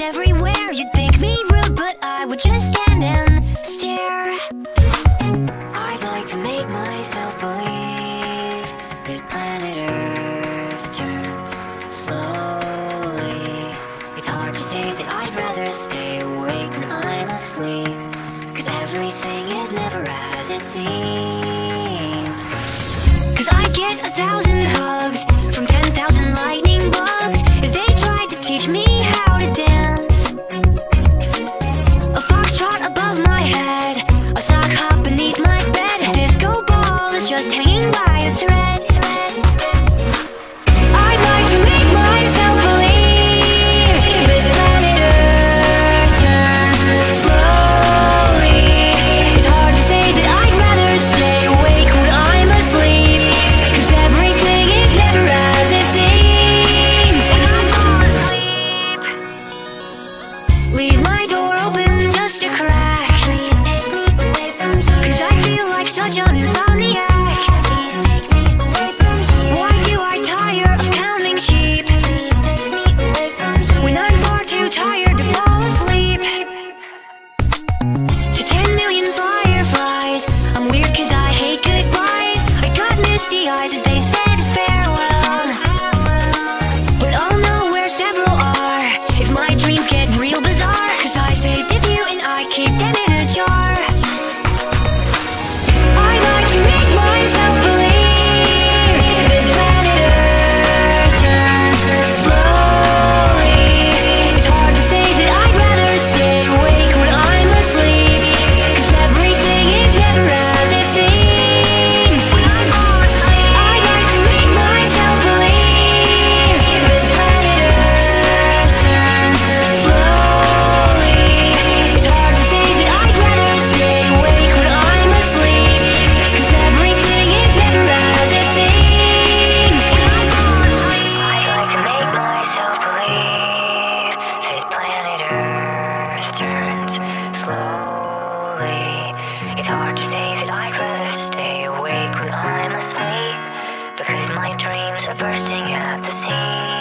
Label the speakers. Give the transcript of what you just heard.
Speaker 1: everywhere. You'd think me rude, but I would just stand and stare. I'd like to make myself believe that planet Earth turns slowly. It's hard to say that I'd rather stay awake when I'm asleep, 'cause everything is never as it seems. 'Cause I get 1,000 hugs from 10,000 lightning bugs as they tried to teach me how to dance. A foxtrot above my head, a sock hop beneath my bed, a disco ball is just hanging by a thread. I'd like to make myself believe that planet Earth turns slowly. It's hard to say that I'd rather stay awake when I'm asleep, 'cause everything is never as it seems. Leave my door open just a crack, 'cause I feel like such an insomniac. Why do I tire of counting sheep when I'm far too tired to fall asleep? To 10 million fireflies, I'm weird 'cause I hate goodbyes. I got misty eyes as they said farewell, but I'll know where several are if my dreams get real bizarre, 'cause I saved a few and I keep them in a jar. I'd like to make myself believe that planet Earth turns slowly. It's hard to say that I'd rather stay awake when I'm asleep, 'cause everything is never as it seems. I'd like to make myself believe that planet Earth turns slowly. It's hard to say that I'd rather stay awake when I'm asleep, 'cause everything is never as it seems. I'd like to make myself believe that planet Earth turns slowly. It's hard to say that I'd rather stay awake when I'm asleep, because my dreams are bursting at the seams.